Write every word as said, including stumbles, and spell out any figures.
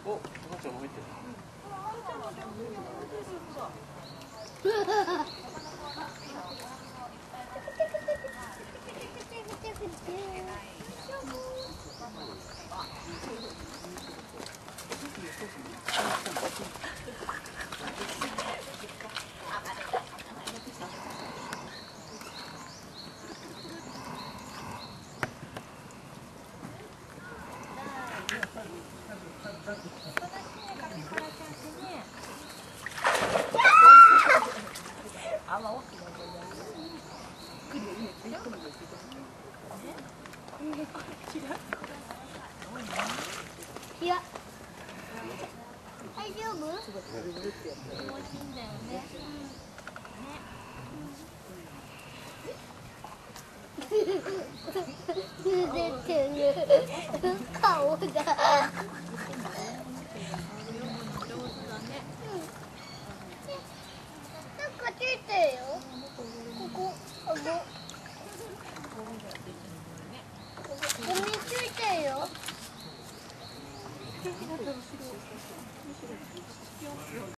お、赤ちゃんも入ってる。 いや、大丈夫？気持ちいいんだよね。出てる顔だ。なんかついてるよ。ここ、あご。ゴミついてるよ。